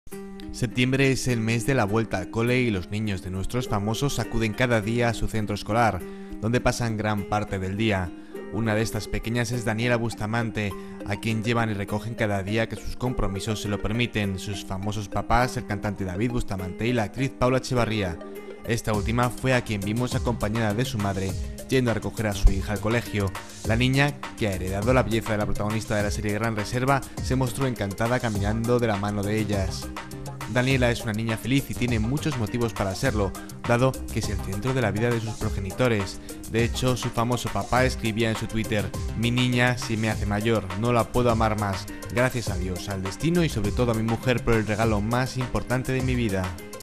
Septiembre es el mes de la vuelta al cole y los niños de nuestros famosos acuden cada día a su centro escolar, donde pasan gran parte del día. Una de estas pequeñas es Daniela Bustamante, a quien llevan y recogen cada día que sus compromisos se lo permiten, sus famosos papás, el cantante David Bustamante y la actriz Paula Echevarría. Esta última fue a quien vimos acompañada de su madre, yendo a recoger a su hija al colegio. La niña, que ha heredado la belleza de la protagonista de la serie Gran Reserva, se mostró encantada caminando de la mano de ellas. Daniela es una niña feliz y tiene muchos motivos para serlo, dado que es el centro de la vida de sus progenitores. De hecho, su famoso papá escribía en su Twitter: "Mi niña si me hace mayor, no la puedo amar más. Gracias a Dios, al destino y sobre todo a mi mujer por el regalo más importante de mi vida".